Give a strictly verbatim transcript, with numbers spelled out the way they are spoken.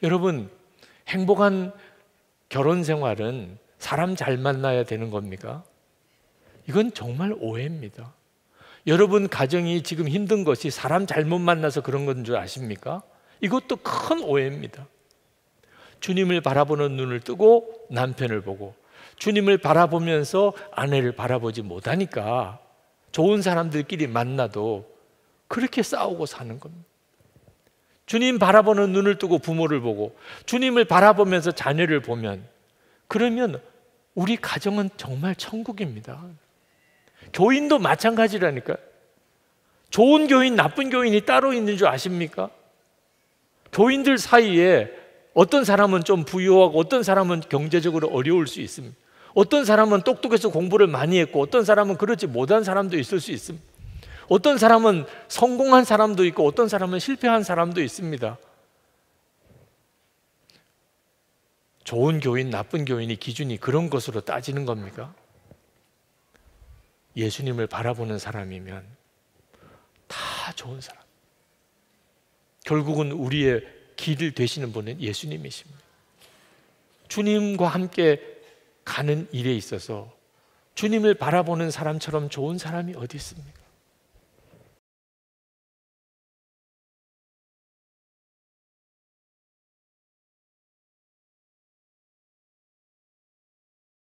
여러분, 행복한 결혼 생활은 사람 잘 만나야 되는 겁니까? 이건 정말 오해입니다. 여러분 가정이 지금 힘든 것이 사람 잘못 만나서 그런 건 줄 아십니까? 이것도 큰 오해입니다. 주님을 바라보는 눈을 뜨고 남편을 보고, 주님을 바라보면서 아내를 바라보지 못하니까 좋은 사람들끼리 만나도 그렇게 싸우고 사는 겁니다. 주님 바라보는 눈을 뜨고 부모를 보고, 주님을 바라보면서 자녀를 보면, 그러면 우리 가정은 정말 천국입니다. 교인도 마찬가지라니까요. 좋은 교인, 나쁜 교인이 따로 있는 줄 아십니까? 교인들 사이에 어떤 사람은 좀 부유하고 어떤 사람은 경제적으로 어려울 수 있습니다. 어떤 사람은 똑똑해서 공부를 많이 했고 어떤 사람은 그렇지 못한 사람도 있을 수 있습니다. 어떤 사람은 성공한 사람도 있고 어떤 사람은 실패한 사람도 있습니다. 좋은 교인, 나쁜 교인이 기준이 그런 것으로 따지는 겁니까? 예수님을 바라보는 사람이면 다 좋은 사람. 결국은 우리의 길 되시는 분은 예수님이십니다. 주님과 함께 가는 일에 있어서 주님을 바라보는 사람처럼 좋은 사람이 어디 있습니까?